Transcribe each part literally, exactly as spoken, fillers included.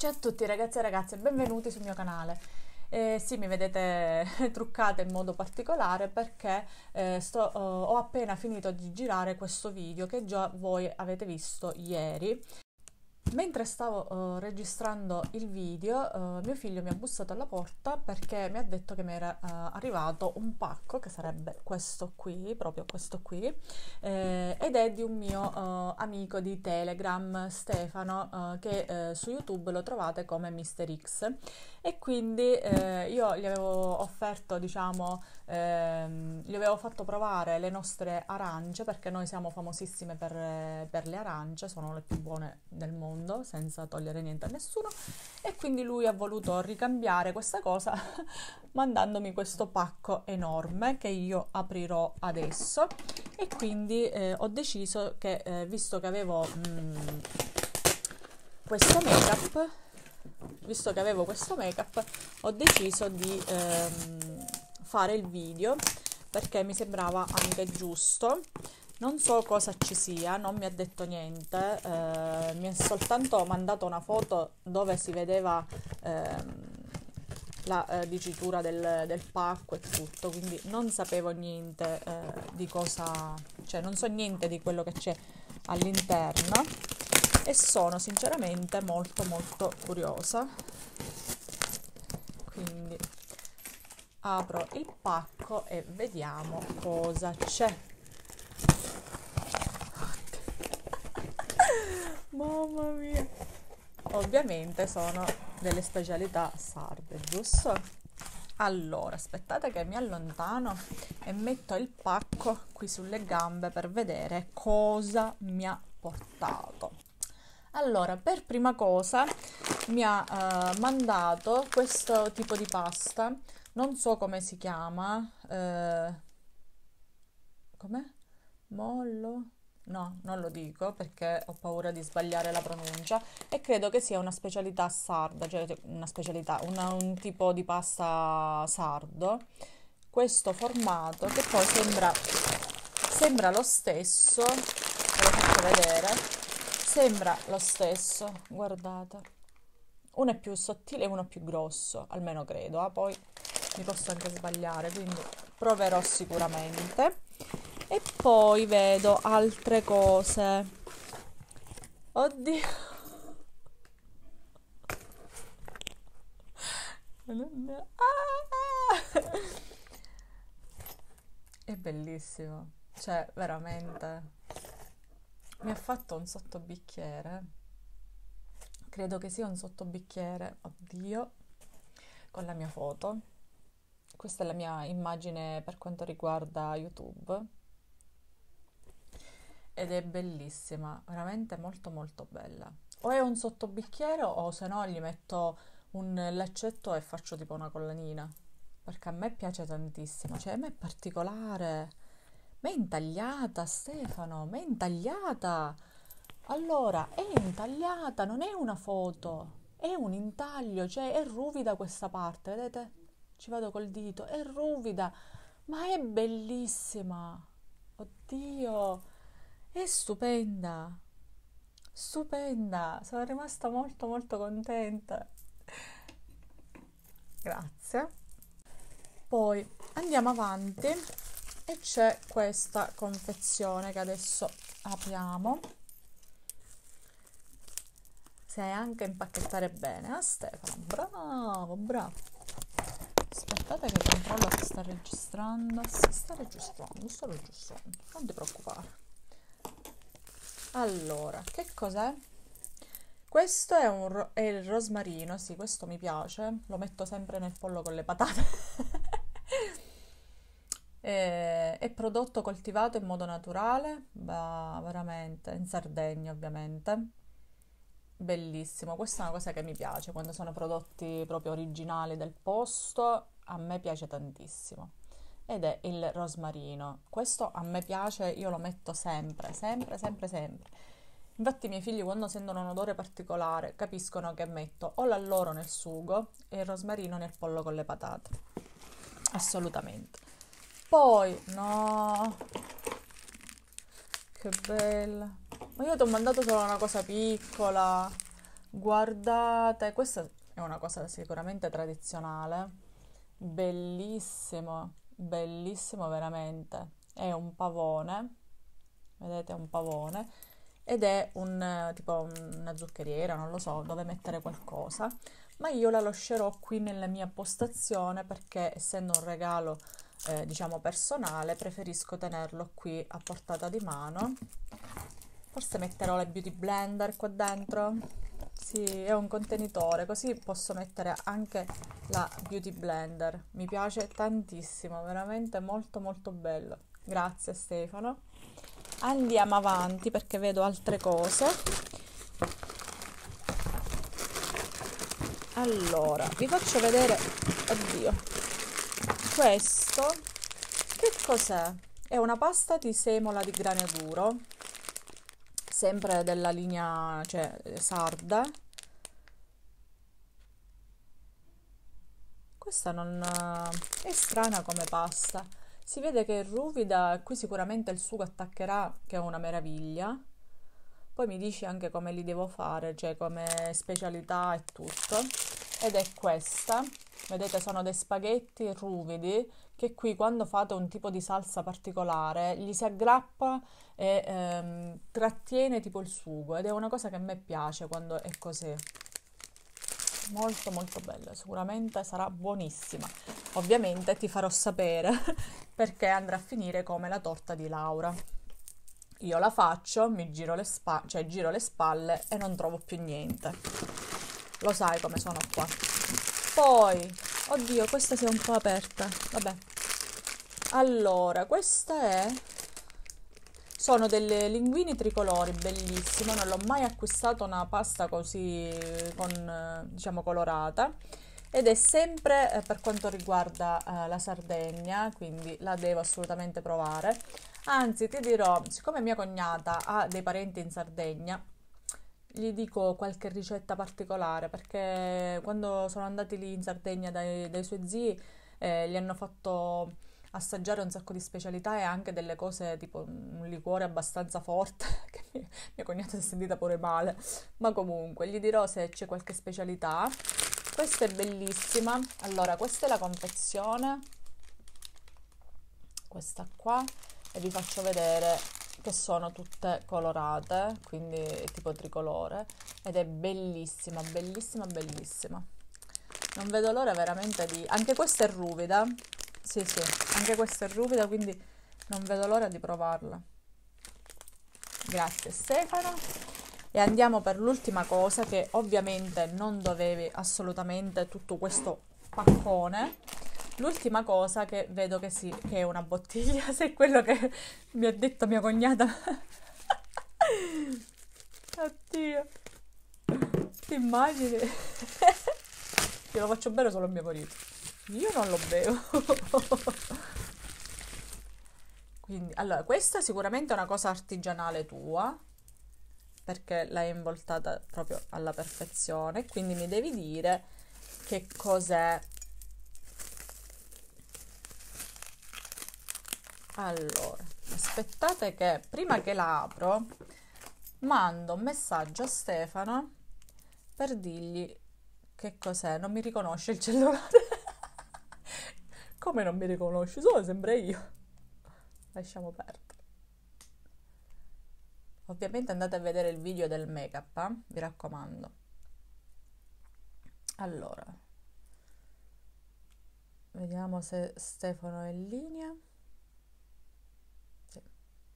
Ciao a tutti ragazzi e ragazze, benvenuti sul mio canale. Eh, sì, mi vedete truccata in modo particolare perché eh, sto, eh, ho appena finito di girare questo video che già voi avete visto ieri. Mentre stavo uh, registrando il video, uh, mio figlio mi ha bussato alla porta perché mi ha detto che mi era uh, arrivato un pacco, che sarebbe questo qui, proprio questo qui, eh, ed è di un mio uh, amico di Telegram, Stefano, uh, che uh, su YouTube lo trovate come mister X. E quindi eh, io gli avevo offerto, diciamo, ehm, gli avevo fatto provare le nostre arance, perché noi siamo famosissime per, eh, per le arance, sono le più buone del mondo, senza togliere niente a nessuno, e quindi lui ha voluto ricambiare questa cosa mandandomi questo pacco enorme che io aprirò adesso. E quindi eh, ho deciso che, eh, visto che avevo mm, questo make-up, visto che avevo questo make-up, ho deciso di ehm, fare il video perché mi sembrava anche giusto. Non so cosa ci sia, non mi ha detto niente, eh, mi ha soltanto mandato una foto dove si vedeva ehm, la eh, dicitura del, del pacco e tutto, quindi non sapevo niente eh, di cosa, cioè non so niente di quello che c'è all'interno. E sono sinceramente molto molto curiosa. Quindi apro il pacco e vediamo cosa c'è. Mamma mia! Ovviamente sono delle specialità sarde, giusto? Allora, aspettate che mi allontano e metto il pacco qui sulle gambe per vedere cosa mi ha portato. Allora, per prima cosa mi ha uh, mandato questo tipo di pasta, non so come si chiama, uh, com'è? Mollo? No, non lo dico perché ho paura di sbagliare la pronuncia, e credo che sia una specialità sarda, cioè una specialità, una, un tipo di pasta sardo. Questo formato che poi sembra, sembra lo stesso, ve lo faccio vedere. Sembra lo stesso, guardate, uno è più sottile e uno più grosso, almeno credo, eh? Poi mi posso anche sbagliare, quindi proverò sicuramente. E poi vedo altre cose. Oddio. Ah! È bellissimo, cioè veramente. Mi ha fatto un sottobicchiere, credo che sia un sottobicchiere, oddio, con la mia foto. Questa è la mia immagine per quanto riguarda YouTube ed è bellissima, veramente molto molto bella. O è un sottobicchiere o se no gli metto un laccetto e faccio tipo una collanina, perché a me piace tantissimo, cioè a me è particolare. Ma è intagliata, Stefano, ma è intagliata. Allora, è intagliata, non è una foto, è un intaglio, cioè è ruvida questa parte, vedete? Ci vado col dito, è ruvida, ma è bellissima. Oddio, è stupenda, stupenda, sono rimasta molto molto contenta. Grazie. Poi andiamo avanti e c'è questa confezione che adesso apriamo. Sai anche impacchettare bene, ah Stefano, bravo, bravo. Aspettate che controllo se sta registrando. Si sta registrando, sto registrando, non ti preoccupare. Allora, che cos'è? Questo è, un, è il rosmarino, sì, questo mi piace, lo metto sempre nel pollo con le patate. è, è prodotto coltivato in modo naturale, bah, veramente, in Sardegna ovviamente. Bellissimo, questa è una cosa che mi piace, quando sono prodotti proprio originali del posto, a me piace tantissimo. Ed è il rosmarino. Questo a me piace, io lo metto sempre, sempre, sempre, sempre. Infatti i miei figli quando sentono un odore particolare capiscono che metto o l'alloro nel sugo e il rosmarino nel pollo con le patate. Assolutamente. Poi, no, che bella. Ma io ti ho mandato solo una cosa piccola. Guardate, questa è una cosa sicuramente tradizionale, bellissimo, bellissimo veramente. È un pavone, vedete, è un pavone ed è un eh, tipo una zuccheriera, non lo so, dove mettere qualcosa, ma io la lascerò qui nella mia postazione perché essendo un regalo eh, diciamo personale, preferisco tenerlo qui a portata di mano. Forse metterò la beauty blender qua dentro. Sì, è un contenitore, così posso mettere anche la beauty blender. Mi piace tantissimo, veramente molto molto bello. Grazie Stefano. Andiamo avanti perché vedo altre cose. Allora, vi faccio vedere, oddio, questo, che cos'è? È una pasta di semola di grano duro, sempre della linea, cioè, sarda. Questa non è strana come pasta. Si vede che è ruvida, qui sicuramente il sugo attaccherà, che è una meraviglia. Poi mi dici anche come li devo fare, cioè come specialità e tutto. Ed è questa, vedete, sono dei spaghetti ruvidi che qui quando fate un tipo di salsa particolare gli si aggrappa e ehm, trattiene tipo il sugo ed è una cosa che a me piace quando è così. Molto molto bella, sicuramente sarà buonissima. Ovviamente ti farò sapere perché andrà a finire come la torta di Laura. Io la faccio, mi giro le spalle, cioè giro le spalle e non trovo più niente. Lo sai come sono qua. Poi, oddio, questa si è un po' aperta. Vabbè. Allora, questa è... Sono delle linguine tricolori, bellissime. Non l'ho mai acquistato una pasta così, con, eh, diciamo, colorata. Ed è sempre eh, per quanto riguarda eh, la Sardegna, quindi la devo assolutamente provare. Anzi, ti dirò, siccome mia cognata ha dei parenti in Sardegna, gli dico qualche ricetta particolare, perché quando sono andati lì in Sardegna dai, dai suoi zii, eh, gli hanno fatto assaggiare un sacco di specialità e anche delle cose tipo un liquore abbastanza forte, che mia, mia cognata si è sentita pure male, ma comunque gli dirò se c'è qualche specialità. Questa è bellissima. Allora, questa è la confezione, questa qua, e vi faccio vedere che sono tutte colorate, quindi tipo tricolore, ed è bellissima, bellissima, bellissima. Non vedo l'ora veramente di... Anche questa è ruvida, sì sì, anche questa è ruvida, quindi non vedo l'ora di provarla. Grazie Stefano. E andiamo per l'ultima cosa, che ovviamente non dovevi assolutamente tutto questo paccone. L'ultima cosa che vedo che sì, che è una bottiglia, se è quello che mi ha detto mia cognata. Oddio, ti immagini? Io lo faccio bere solo a mio marito. Io non lo bevo. Quindi, allora, questa sicuramente è una cosa artigianale tua, perché l'hai involtata proprio alla perfezione, quindi mi devi dire che cos'è. Allora, aspettate che prima che la apro mando un messaggio a Stefano per dirgli che cos'è. Non mi riconosce il cellulare. Come non mi riconosci? Sono sempre io. Lasciamo perdere. Ovviamente andate a vedere il video del make-up, eh? Vi raccomando. Allora, vediamo se Stefano è in linea. Sì.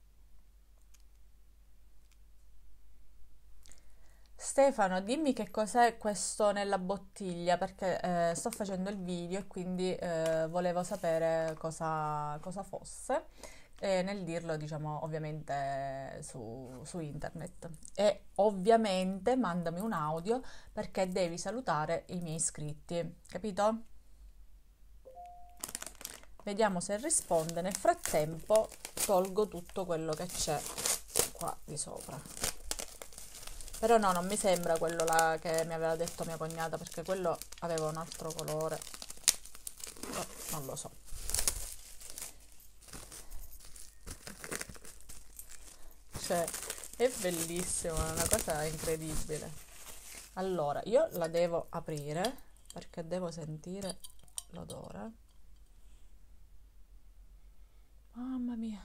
Stefano, dimmi che cos'è questo nella bottiglia, perché eh, sto facendo il video e quindi eh, volevo sapere cosa, cosa fosse. E nel dirlo, diciamo, ovviamente su, su internet. E ovviamente mandami un audio perché devi salutare i miei iscritti, capito? Vediamo se risponde. Nel frattempo tolgo tutto quello che c'è qua di sopra. Però no, non mi sembra quello là che mi aveva detto mia cognata, perché quello aveva un altro colore. Oh, non lo so. Cioè, è bellissimo, è una cosa incredibile. Allora, io la devo aprire perché devo sentire l'odore. Mamma mia,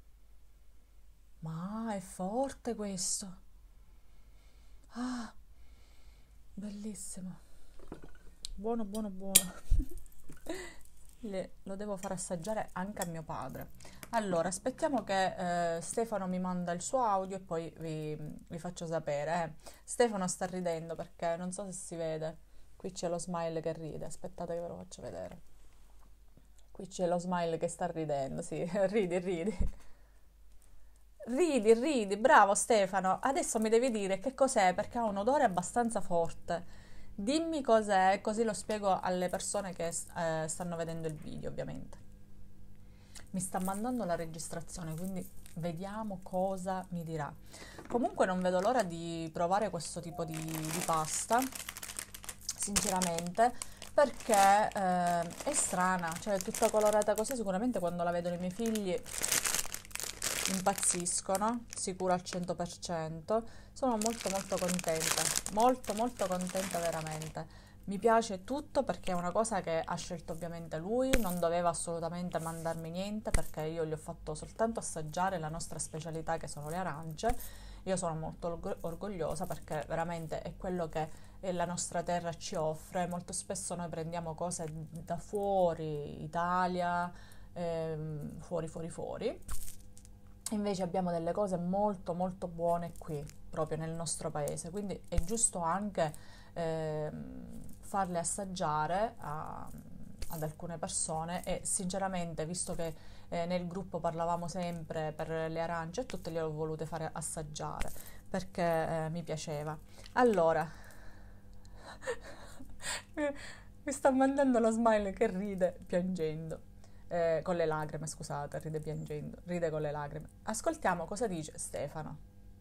ma è forte questo. Ah, bellissimo. Buono, buono, buono. Le- lo devo far assaggiare anche a mio padre. Allora, aspettiamo che eh, Stefano mi manda il suo audio e poi vi, vi faccio sapere. eh. Stefano sta ridendo perché non so se si vede. Qui c'è lo smile che ride. Aspettate che ve lo faccio vedere. Qui c'è lo smile che sta ridendo. Sì, ridi, ridi. Ridi, ridi, bravo Stefano. Adesso mi devi dire che cos'è perché ha un odore abbastanza forte. Dimmi cos'è, così lo spiego alle persone che eh, stanno vedendo il video, ovviamente. Mi sta mandando la registrazione, quindi vediamo cosa mi dirà. Comunque non vedo l'ora di provare questo tipo di, di pasta, sinceramente, perché eh, è strana, cioè tutta colorata così, sicuramente quando la vedono i miei figli impazziscono, sicuro al cento per cento. Sono molto molto contenta, molto molto contenta veramente. Mi piace tutto perché è una cosa che ha scelto ovviamente lui, non doveva assolutamente mandarmi niente perché io gli ho fatto soltanto assaggiare la nostra specialità che sono le arance. Io sono molto orgo- orgogliosa perché veramente è quello che eh, la nostra terra ci offre. Molto spesso noi prendiamo cose da fuori, Italia, ehm, fuori fuori fuori. Invece abbiamo delle cose molto molto buone qui, proprio nel nostro paese, quindi è giusto anche ehm, farle assaggiare a- ad alcune persone e sinceramente, visto che eh, nel gruppo parlavamo sempre per le arance e tutte le ho volute fare assaggiare perché eh, mi piaceva. Allora, mi mi sta mandando lo smile che ride piangendo. Eh, con le lacrime, scusate, ride piangendo, ride con le lacrime. Ascoltiamo cosa dice Stefano.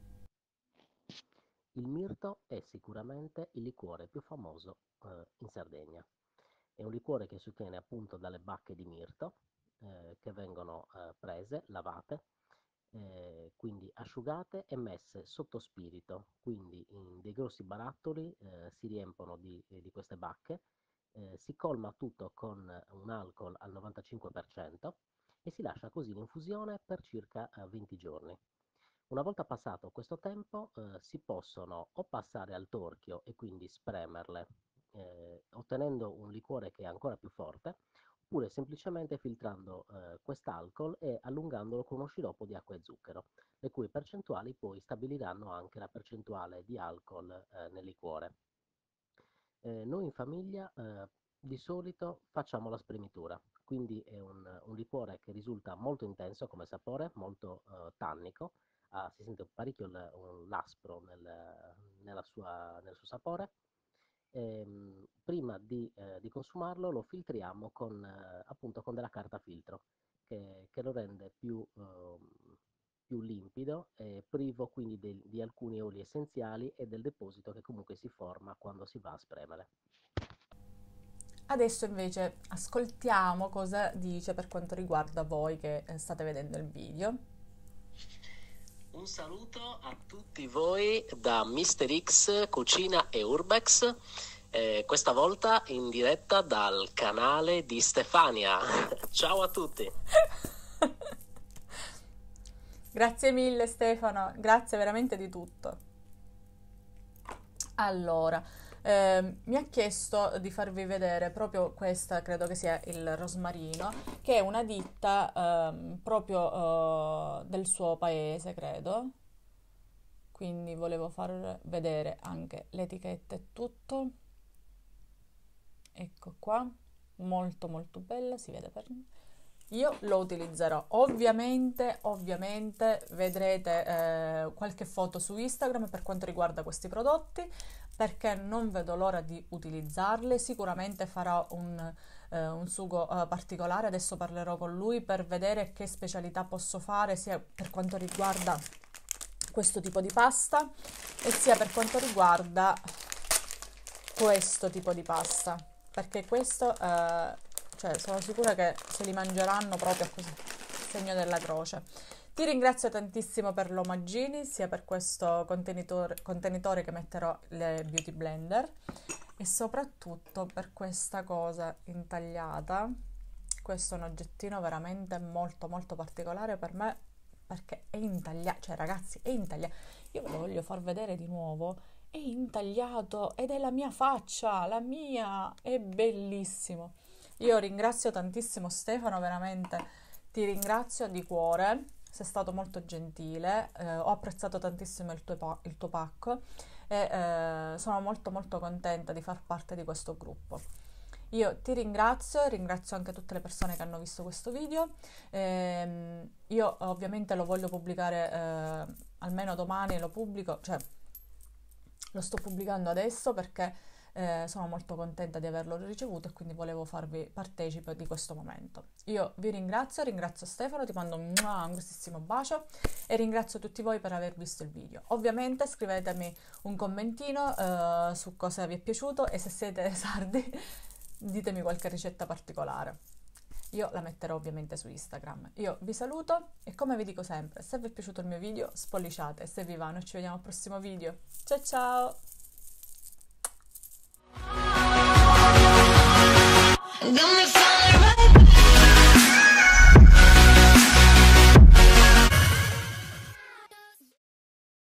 Il mirto è sicuramente il liquore più famoso eh, in Sardegna. È un liquore che si ottiene appunto dalle bacche di mirto eh, che vengono eh, prese, lavate, eh, quindi asciugate e messe sotto spirito, quindi in dei grossi barattoli eh, si riempono di, eh, di queste bacche, eh, si colma tutto con un alcol al novantacinque per cento e si lascia così in infusione per circa eh, venti giorni. Una volta passato questo tempo, eh, si possono o passare al torchio e quindi spremerle, eh, ottenendo un liquore che è ancora più forte, oppure semplicemente filtrando eh, quest'alcol e allungandolo con uno sciroppo di acqua e zucchero, le cui percentuali poi stabiliranno anche la percentuale di alcol eh, nel liquore. Eh, noi in famiglia eh, di solito facciamo la spremitura, quindi è un, un liquore che risulta molto intenso come sapore, molto eh, tannico, ah, si sente parecchio l- un- l'aspro nel, nella sua- nel suo sapore. Ehm, prima di, eh, di consumarlo lo filtriamo con, eh, appunto con della carta filtro che, che lo rende più, ehm, più limpido e privo quindi del- di alcuni oli essenziali e del deposito che comunque si forma quando si va a spremere. Adesso invece ascoltiamo cosa dice per quanto riguarda voi che eh, state vedendo il video. Un saluto a tutti voi da mister X Cucina e Urbex, eh, questa volta in diretta dal canale di Stefania. Ciao a tutti! Grazie mille Stefano, grazie veramente di tutto. Allora, ehm, mi ha chiesto di farvi vedere proprio questa, credo che sia il Rosmarino, che è una ditta ehm, proprio eh, del suo paese, credo. Quindi volevo far vedere anche l'etichetta e tutto. Ecco qua, molto molto bella, si vede per... Io lo utilizzerò, ovviamente, ovviamente vedrete eh, qualche foto su Instagram per quanto riguarda questi prodotti, perché non vedo l'ora di utilizzarli. Sicuramente farò un, eh, un sugo eh, particolare, adesso parlerò con lui per vedere che specialità posso fare, sia per quanto riguarda questo tipo di pasta e sia per quanto riguarda questo tipo di pasta, perché questo, eh, cioè, sono sicura che se li mangeranno proprio così, segno della croce. Ti ringrazio tantissimo per l'omaggini, sia per questo contenitore, contenitore che metterò le beauty blender e soprattutto per questa cosa intagliata. Questo è un oggettino veramente molto molto particolare per me perché è intagliato, cioè ragazzi è intagliato. Io ve lo voglio far vedere di nuovo, è intagliato ed è la mia faccia, la mia, è bellissimo. Io ringrazio tantissimo Stefano, veramente ti ringrazio di cuore. Sei stato molto gentile, eh, ho apprezzato tantissimo il tuo, pa- il tuo pacco e eh, sono molto molto contenta di far parte di questo gruppo. Io ti ringrazio, ringrazio anche tutte le persone che hanno visto questo video. Ehm, io ovviamente lo voglio pubblicare eh, almeno domani, lo pubblico, cioè lo sto pubblicando adesso perché eh, sono molto contenta di averlo ricevuto e quindi volevo farvi partecipe di questo momento. Io vi ringrazio, ringrazio Stefano, ti mando un, un grossissimo bacio e ringrazio tutti voi per aver visto il video. Ovviamente scrivetemi un commentino eh, su cosa vi è piaciuto e se siete sardi ditemi qualche ricetta particolare. Io la metterò ovviamente su Instagram. Io vi saluto e come vi dico sempre, se vi è piaciuto il mio video spolliciate, se vi va noi ci vediamo al prossimo video. Ciao ciao! Got me